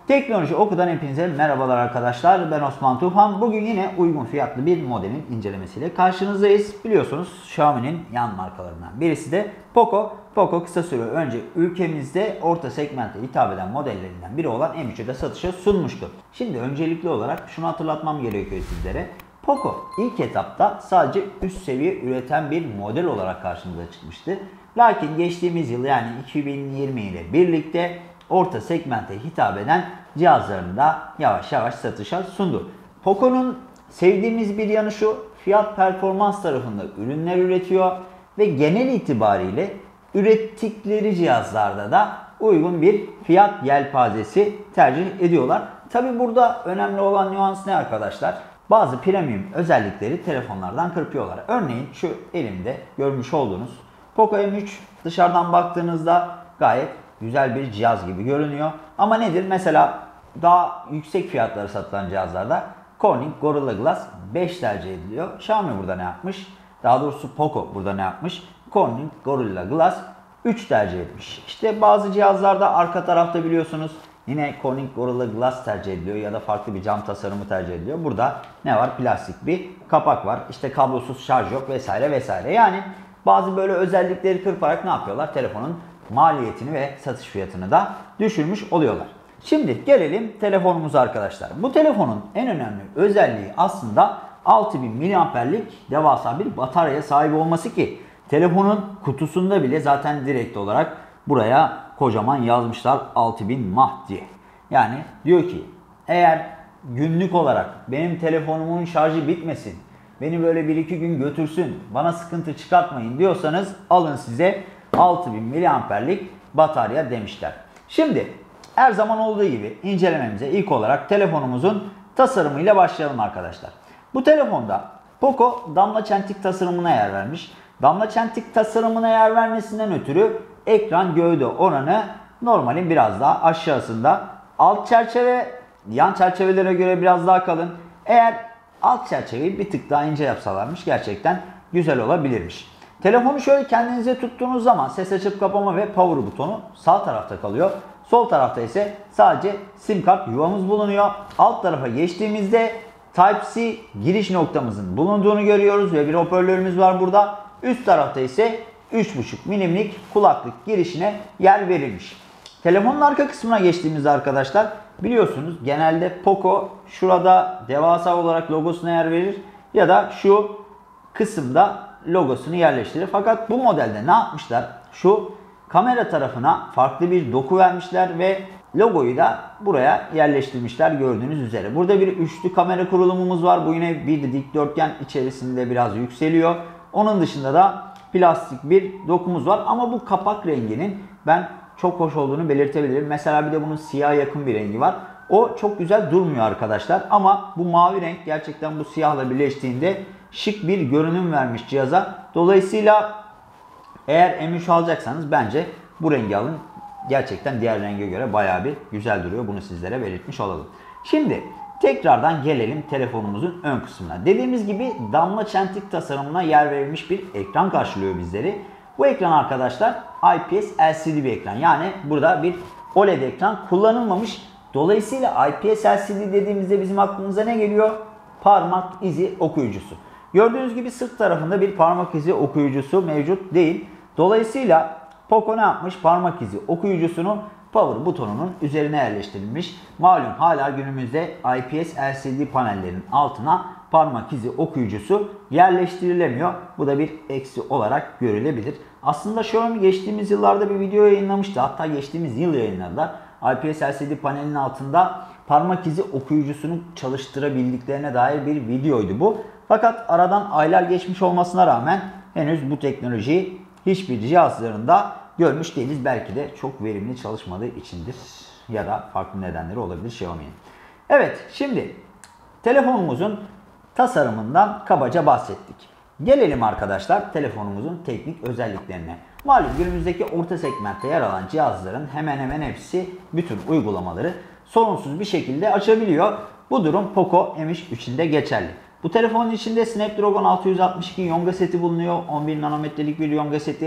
Teknoloji Oku'dan hepinize merhabalar arkadaşlar. Ben Osman Tufan. Bugün yine uygun fiyatlı bir modelin incelemesiyle karşınızdayız. Biliyorsunuz Xiaomi'nin yan markalarından birisi de Poco. Poco kısa süre önce ülkemizde orta segmente hitap eden modellerinden biri olan M3'ü de satışa sunmuştu. Şimdi öncelikli olarak şunu hatırlatmam gerekiyor sizlere. Poco ilk etapta sadece üst seviye üreten bir model olarak karşımıza çıkmıştı. Lakin geçtiğimiz yıl yani 2020 ile birlikte orta segmente hitap eden cihazlarını da yavaş yavaş satışa sundu. Poco'nun sevdiğimiz bir yanı şu: fiyat performans tarafında ürünler üretiyor ve genel itibariyle ürettikleri cihazlarda da uygun bir fiyat yelpazesi tercih ediyorlar. Tabi burada önemli olan nüans ne arkadaşlar? Bazı premium özellikleri telefonlardan kırpıyorlar. Örneğin şu elimde görmüş olduğunuz Poco M3 dışarıdan baktığınızda gayet güzel bir cihaz gibi görünüyor. Ama nedir? Mesela daha yüksek fiyatları satılan cihazlarda Corning Gorilla Glass 5 tercih ediliyor. Xiaomi burada ne yapmış? Daha doğrusu Poco burada ne yapmış? Corning Gorilla Glass 3 tercih etmiş. İşte bazı cihazlarda arka tarafta biliyorsunuz yine Corning Gorilla Glass tercih ediliyor ya da farklı bir cam tasarımı tercih ediliyor. Burada ne var? Plastik bir kapak var. İşte kablosuz şarj yok vesaire vesaire. Yani bazı böyle özellikleri kırparak ne yapıyorlar? Telefonun maliyetini ve satış fiyatını da düşürmüş oluyorlar. Şimdi gelelim telefonumuza arkadaşlar. Bu telefonun en önemli özelliği aslında 6000 mAh'lik devasa bir bataryaya sahip olması ki telefonun kutusunda bile zaten direkt olarak buraya kocaman yazmışlar 6000 mAh diye. Yani diyor ki eğer günlük olarak benim telefonumun şarjı bitmesin, beni böyle 1-2 gün götürsün, bana sıkıntı çıkartmayın diyorsanız alın size 6000 mAh'lik batarya demişler. Şimdi her zaman olduğu gibi incelememize ilk olarak telefonumuzun tasarımıyla başlayalım arkadaşlar. Bu telefonda Poco damla çentik tasarımına yer vermiş. Damla çentik tasarımına yer vermesinden ötürü ekran gövde oranı normalin biraz daha aşağısında. Alt çerçeve yan çerçevelere göre biraz daha kalın. Eğer alt çerçeveyi bir tık daha ince yapsalarmış gerçekten güzel olabilirmiş. Telefonu şöyle kendinize tuttuğunuz zaman ses açıp kapama ve power butonu sağ tarafta kalıyor. Sol tarafta ise sadece sim kart yuvamız bulunuyor. Alt tarafa geçtiğimizde Type-C giriş noktamızın bulunduğunu görüyoruz ve bir hoparlörümüz var burada. Üst tarafta ise 3.5 milimlik kulaklık girişine yer verilmiş. Telefonun arka kısmına geçtiğimizde arkadaşlar biliyorsunuz genelde Poco şurada devasa olarak logosuna yer verir ya da şu kısımda logosunu yerleştirir. Fakat bu modelde ne yapmışlar? Şu kamera tarafına farklı bir doku vermişler ve logoyu da buraya yerleştirmişler gördüğünüz üzere. Burada bir üçlü kamera kurulumumuz var. Bu yine bir dikdörtgen içerisinde biraz yükseliyor. Onun dışında da plastik bir dokumuz var. Ama bu kapak renginin ben çok hoş olduğunu belirtebilirim. Mesela bir de bunun siyah yakın bir rengi var. O çok güzel durmuyor arkadaşlar. Ama bu mavi renk gerçekten bu siyahla birleştiğinde şık bir görünüm vermiş cihaza. Dolayısıyla eğer M3 alacaksanız bence bu rengi alın. Gerçekten diğer renge göre bayağı bir güzel duruyor. Bunu sizlere belirtmiş olalım. Şimdi tekrardan gelelim telefonumuzun ön kısmına. Dediğimiz gibi damla çentik tasarımına yer verilmiş bir ekran karşılıyor bizleri. Bu ekran arkadaşlar IPS LCD bir ekran. Yani burada bir OLED ekran kullanılmamış. Dolayısıyla IPS LCD dediğimizde bizim aklımıza ne geliyor? Parmak izi okuyucusu. Gördüğünüz gibi sırt tarafında bir parmak izi okuyucusu mevcut değil. Dolayısıyla Poco ne yapmış? Parmak izi okuyucusunu power butonunun üzerine yerleştirilmiş. Malum hala günümüzde IPS LCD panellerin altına parmak izi okuyucusu yerleştirilemiyor. Bu da bir eksi olarak görülebilir. Aslında Xiaomi geçtiğimiz yıllarda bir video yayınlamıştı. Hatta geçtiğimiz yıl yayınladılar. IPS LCD panelinin altında parmak izi okuyucusunu çalıştırabildiklerine dair bir videoydu bu. Fakat aradan aylar geçmiş olmasına rağmen henüz bu teknolojiyi hiçbir cihazlarında görmüş değiliz. Belki de çok verimli çalışmadığı içindir ya da farklı nedenleri olabilir Xiaomi'nin. Evet, şimdi telefonumuzun tasarımından kabaca bahsettik. Gelelim arkadaşlar telefonumuzun teknik özelliklerine. Malum günümüzdeki orta segmentte yer alan cihazların hemen hemen hepsi bütün uygulamaları sorunsuz bir şekilde açabiliyor. Bu durum Poco M3 için de geçerli. Bu telefonun içinde Snapdragon 662 yonga seti bulunuyor. 11 nanometrelik bir yonga seti.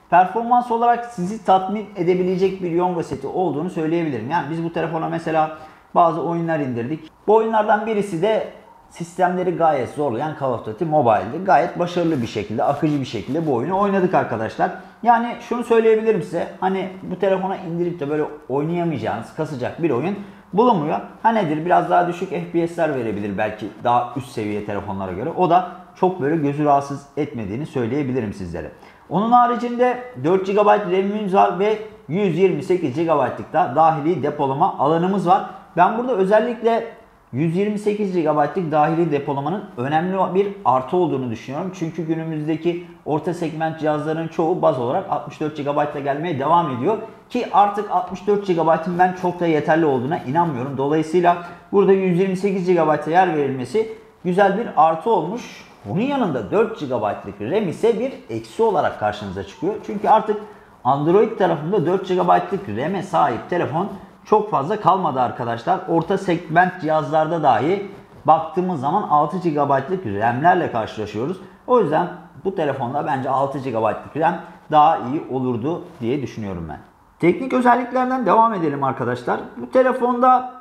performans olarak sizi tatmin edebilecek bir Yonga seti olduğunu söyleyebilirim. Yani biz bu telefona mesela bazı oyunlar indirdik. Bu oyunlardan birisi de sistemleri gayet zorlayan Call of Duty Mobile'di. Gayet başarılı bir şekilde, akıcı bir şekilde bu oyunu oynadık arkadaşlar. Yani şunu söyleyebilirim size. Hani bu telefona indirip de böyle oynayamayacağınız, kasacak bir oyun bulunmuyor. Ha nedir? Biraz daha düşük FPS'ler verebilir belki daha üst seviye telefonlara göre. O da çok böyle gözü rahatsız etmediğini söyleyebilirim sizlere. Onun haricinde 4 GB RAM'imiz var ve 128 GB'lık da dahili depolama alanımız var. Ben burada özellikle 128 GB'lık dahili depolamanın önemli bir artı olduğunu düşünüyorum. Çünkü günümüzdeki orta segment cihazların çoğu baz olarak 64 GB ile gelmeye devam ediyor. Ki artık 64 GB'ın ben çok da yeterli olduğuna inanmıyorum. Dolayısıyla burada 128 GB'a yer verilmesi güzel bir artı olmuş. Bunun yanında 4 GB'lık RAM ise bir eksi olarak karşınıza çıkıyor. Çünkü artık Android tarafında 4 GB'lık RAM'e sahip telefon çok fazla kalmadı arkadaşlar. Orta segment cihazlarda dahi baktığımız zaman 6 GB'lık RAM'lerle karşılaşıyoruz. O yüzden bu telefonda bence 6 GB'lık RAM daha iyi olurdu diye düşünüyorum ben. Teknik özelliklerden devam edelim arkadaşlar. Bu telefonda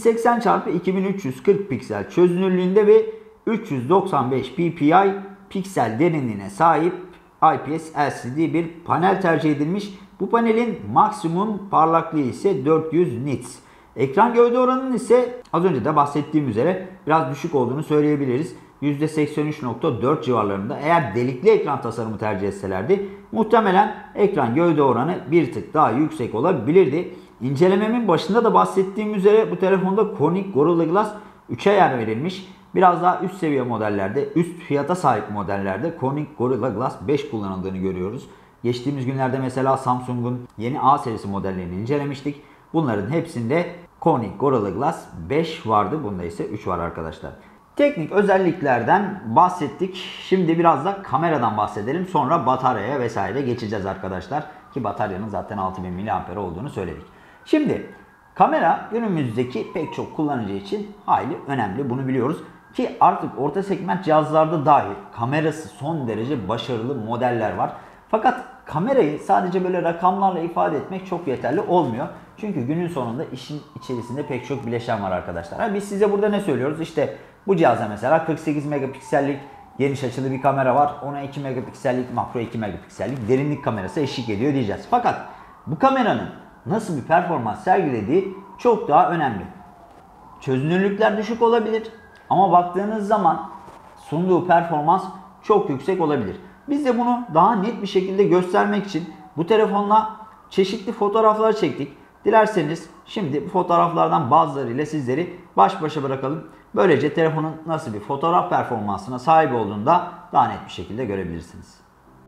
1080x2340 piksel çözünürlüğünde ve 395 ppi piksel derinliğine sahip IPS LCD bir panel tercih edilmiş. Bu panelin maksimum parlaklığı ise 400 nits. Ekran gövde oranının ise az önce de bahsettiğim üzere biraz düşük olduğunu söyleyebiliriz. %83.4 civarlarında. Eğer delikli ekran tasarımı tercih etselerdi muhtemelen ekran gövde oranı bir tık daha yüksek olabilirdi. İncelememin başında da bahsettiğim üzere bu telefonda Corning Gorilla Glass 3'e yer verilmiş. Biraz daha üst seviye modellerde, üst fiyata sahip modellerde Corning Gorilla Glass 5 kullanıldığını görüyoruz. Geçtiğimiz günlerde mesela Samsung'un yeni A serisi modellerini incelemiştik. Bunların hepsinde Corning Gorilla Glass 5 vardı. Bunda ise 3 var arkadaşlar. Teknik özelliklerden bahsettik. Şimdi biraz da kameradan bahsedelim. Sonra bataryaya vesaire geçeceğiz arkadaşlar. Ki bataryanın zaten 6000 mAh olduğunu söyledik. Şimdi kamera günümüzdeki pek çok kullanıcı için hayli önemli. Bunu biliyoruz. Ki artık orta segment cihazlarda dahi kamerası son derece başarılı modeller var. Fakat kamerayı sadece böyle rakamlarla ifade etmek çok yeterli olmuyor. Çünkü günün sonunda işin içerisinde pek çok bileşen var arkadaşlar. Biz size burada ne söylüyoruz? İşte bu cihaza mesela 48 megapiksellik geniş açılı bir kamera var. Ona 2 megapiksellik, makro 2 megapiksellik derinlik kamerası eşlik ediyor diyeceğiz. Fakat bu kameranın nasıl bir performans sergilediği çok daha önemli. Çözünürlükler düşük olabilir ama baktığınız zaman sunduğu performans çok yüksek olabilir. Biz de bunu daha net bir şekilde göstermek için bu telefonla çeşitli fotoğraflar çektik. Dilerseniz şimdi bu fotoğraflardan bazılarıyla sizleri baş başa bırakalım. Böylece telefonun nasıl bir fotoğraf performansına sahip olduğunu da daha net bir şekilde görebilirsiniz.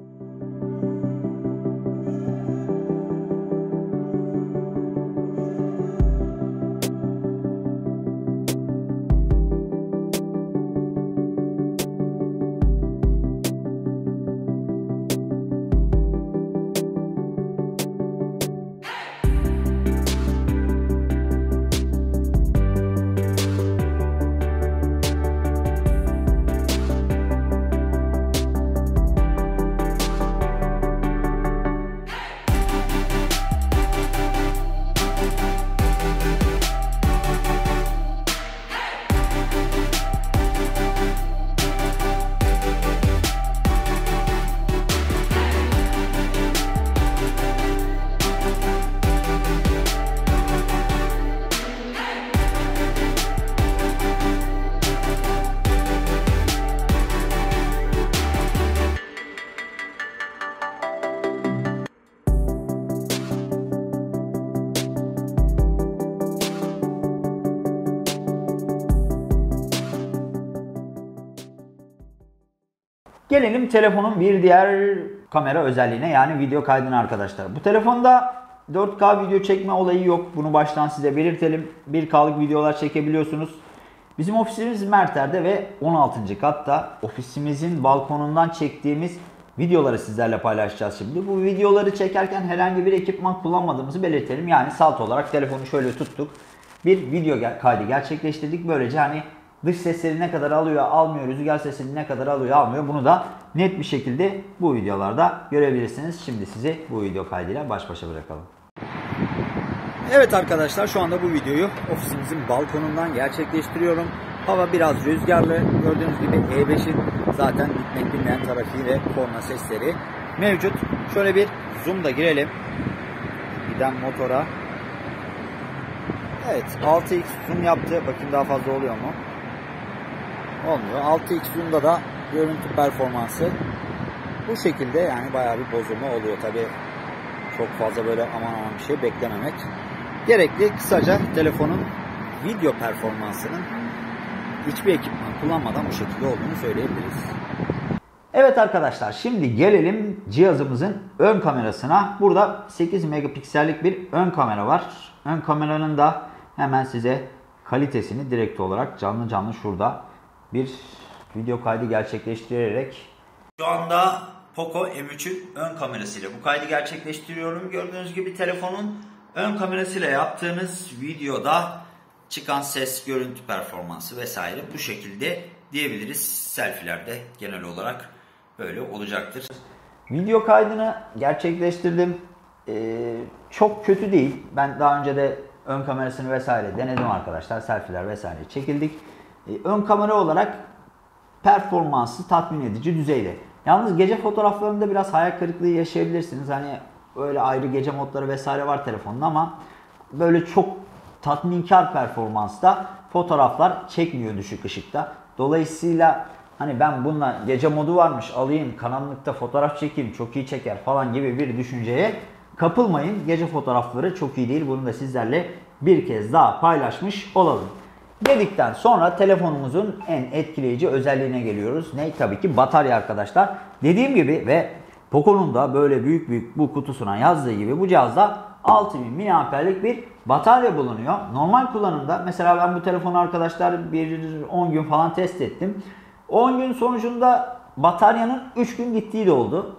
Gelelim telefonun bir diğer kamera özelliğine, yani video kaydına arkadaşlar. Bu telefonda 4K video çekme olayı yok. Bunu baştan size belirtelim. 1K'lık videolar çekebiliyorsunuz. Bizim ofisimiz Merter'de ve 16. katta. Ofisimizin balkonundan çektiğimiz videoları sizlerle paylaşacağız şimdi. Bu videoları çekerken herhangi bir ekipman kullanmadığımızı belirtelim. Yani salt olarak telefonu şöyle tuttuk. Bir video kaydı gerçekleştirdik. Böylece hani dış sesleri ne kadar alıyor almıyor, rüzgar sesini ne kadar alıyor almıyor, bunu da net bir şekilde bu videolarda görebilirsiniz. Şimdi sizi bu video kaydıyla baş başa bırakalım. Evet arkadaşlar, şu anda bu videoyu ofisimizin balkonundan gerçekleştiriyorum. Hava biraz rüzgarlı. Gördüğünüz gibi E5'in zaten bitmek bilmeyen trafiği ve korna sesleri mevcut. Şöyle bir zoom'da girelim. Giden motora. Evet, 6x zoom yaptı. Bakayım daha fazla oluyor mu? Olmuyor. 6x zoom'da da görüntü performansı bu şekilde, yani bayağı bir bozulma oluyor. Tabi çok fazla böyle aman aman bir şey beklememek gerekli. Kısaca telefonun video performansının hiçbir ekipman kullanmadan bu şekilde olduğunu söyleyebiliriz. Evet arkadaşlar, şimdi gelelim cihazımızın ön kamerasına. Burada 8 megapiksellik bir ön kamera var. Ön kameranın da hemen size kalitesini direkt olarak canlı canlı şurada bir video kaydı gerçekleştirerek şu anda Poco M3'ün ön kamerasıyla bu kaydı gerçekleştiriyorum. Gördüğünüz gibi telefonun ön kamerasıyla yaptığınız videoda çıkan ses, görüntü performansı vesaire bu şekilde diyebiliriz. Selfie'lerde genel olarak böyle olacaktır. Video kaydını gerçekleştirdim. Çok kötü değil. Ben daha önce de ön kamerasını vesaire denedim arkadaşlar. Selfie'ler vesaire çekildik. Ön kamera olarak performansı tatmin edici düzeyde. Yalnız gece fotoğraflarında biraz hayal kırıklığı yaşayabilirsiniz. Hani öyle ayrı gece modları vesaire var telefonun ama böyle çok tatminkar performansta fotoğraflar çekmiyor düşük ışıkta. Dolayısıyla hani ben bununla gece modu varmış alayım, karanlıkta fotoğraf çekeyim, çok iyi çeker falan gibi bir düşünceye kapılmayın. Gece fotoğrafları çok iyi değil. Bunu da sizlerle bir kez daha paylaşmış olalım. Dedikten sonra telefonumuzun en etkileyici özelliğine geliyoruz. Ne? Tabii ki batarya arkadaşlar. Dediğim gibi ve Poco'nun da böyle büyük bu kutusuna yazdığı gibi bu cihazda 6000 mAh'lik bir batarya bulunuyor. Normal kullanımda mesela ben bu telefonu arkadaşlar bir 10 gün falan test ettim. 10 gün sonucunda bataryanın 3 gün gittiği de oldu.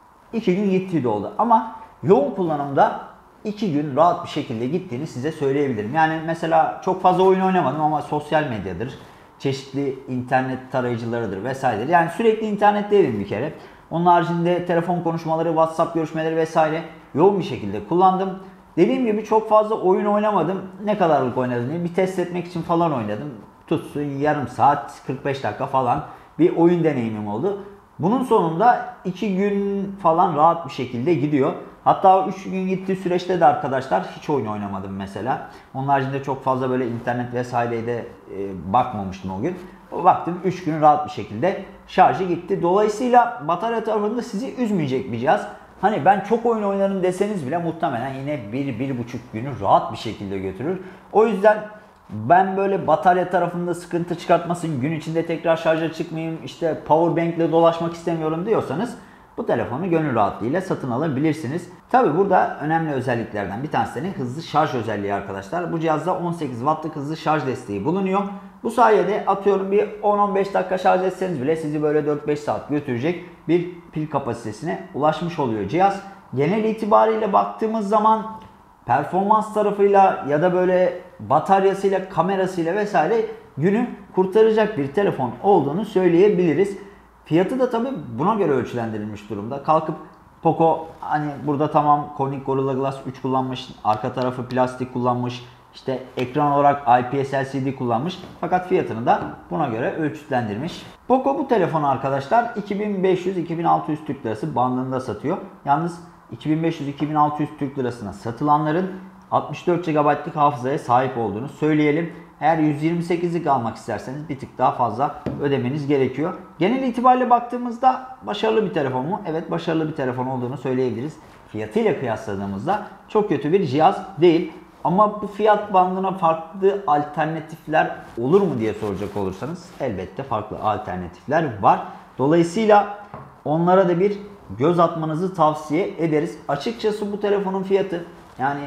2 gün gittiği de oldu. Ama yoğun kullanımda 2 gün rahat bir şekilde gittiğini size söyleyebilirim. Yani mesela çok fazla oyun oynamadım ama sosyal medyadır, çeşitli internet tarayıcılarıdır vesairedir. Yani sürekli internetteydim bir kere. Onun haricinde telefon konuşmaları, WhatsApp görüşmeleri vesaire yoğun bir şekilde kullandım. Dediğim gibi çok fazla oyun oynamadım. Ne kadarlık oynadım diye bir test etmek için falan oynadım. Tutsun yarım saat, 45 dakika falan bir oyun deneyimim oldu. Bunun sonunda 2 gün falan rahat bir şekilde gidiyor. Hatta 3 gün gittiği süreçte de arkadaşlar hiç oyun oynamadım mesela. Onun haricinde çok fazla böyle internet vesaireye de bakmamıştım o gün. Baktım 3 gün rahat bir şekilde şarjı gitti. Dolayısıyla batarya tarafında sizi üzmeyecek bir cihaz. Hani ben çok oyun oynarım deseniz bile muhtemelen yine 1-1,5 günü rahat bir şekilde götürür. O yüzden ben böyle batarya tarafında sıkıntı çıkartmasın, gün içinde tekrar şarja çıkmayayım, işte powerbank ile dolaşmak istemiyorum diyorsanız bu telefonu gönül rahatlığıyla satın alabilirsiniz. Tabi burada önemli özelliklerden bir tanesi de hızlı şarj özelliği arkadaşlar. Bu cihazda 18 wattlık hızlı şarj desteği bulunuyor. Bu sayede atıyorum bir 10-15 dakika şarj etseniz bile sizi böyle 4-5 saat götürecek bir pil kapasitesine ulaşmış oluyor cihaz. Genel itibariyle baktığımız zaman performans tarafıyla ya da böyle bataryasıyla, kamerasıyla vesaire günü kurtaracak bir telefon olduğunu söyleyebiliriz. Fiyatı da tabi buna göre ölçülendirilmiş durumda. Kalkıp Poco hani burada tamam Corning Gorilla Glass 3 kullanmış, arka tarafı plastik kullanmış, işte ekran olarak IPS LCD kullanmış. Fakat fiyatını da buna göre ölçütlendirmiş. Poco bu telefonu arkadaşlar 2500-2600 Türk Lirası bandında satıyor. Yalnız 2500-2600 Türk Lirasına satılanların 64 GB'lık hafızaya sahip olduğunu söyleyelim. Eğer 128'lik almak isterseniz bir tık daha fazla ödemeniz gerekiyor. Genel itibariyle baktığımızda başarılı bir telefon mu? Evet, başarılı bir telefon olduğunu söyleyebiliriz. Fiyatıyla kıyasladığımızda çok kötü bir cihaz değil. Ama bu fiyat bandına farklı alternatifler olur mu diye soracak olursanız elbette farklı alternatifler var. Dolayısıyla onlara da bir göz atmanızı tavsiye ederiz. Açıkçası bu telefonun fiyatı yani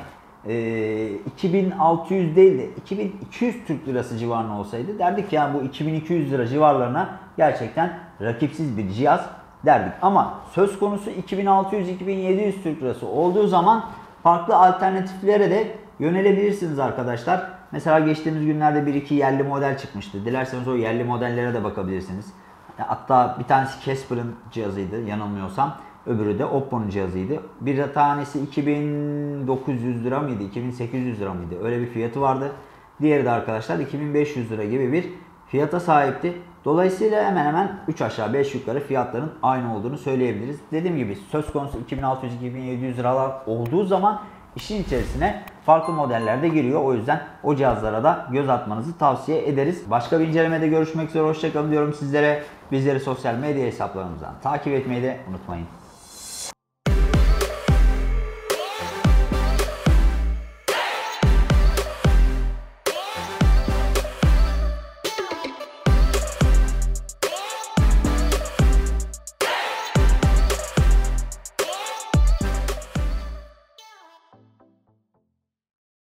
2600 değil de 2200 Türk Lirası civarında olsaydı derdik ya bu 2200 lira civarlarına gerçekten rakipsiz bir cihaz derdik. Ama söz konusu 2600-2700 Türk Lirası olduğu zaman farklı alternatiflere de yönelebilirsiniz arkadaşlar. Mesela geçtiğimiz günlerde bir iki yerli model çıkmıştı. Dilerseniz o yerli modellere de bakabilirsiniz. Hatta bir tanesi Casper'ın cihazıydı yanılmıyorsam. Öbürü de Oppo'nun cihazıydı. Bir tanesi 2900 lira mıydı? 2800 lira mıydı? Öyle bir fiyatı vardı. Diğeri de arkadaşlar 2500 lira gibi bir fiyata sahipti. Dolayısıyla hemen hemen 3 aşağı 5 yukarı fiyatların aynı olduğunu söyleyebiliriz. Dediğim gibi söz konusu 2600-2700 liralar olduğu zaman işin içerisine farklı modeller de giriyor. O yüzden o cihazlara da göz atmanızı tavsiye ederiz. Başka bir incelemede görüşmek üzere. Hoşçakalın diyorum sizlere. Bizleri sosyal medya hesaplarımızdan takip etmeyi de unutmayın.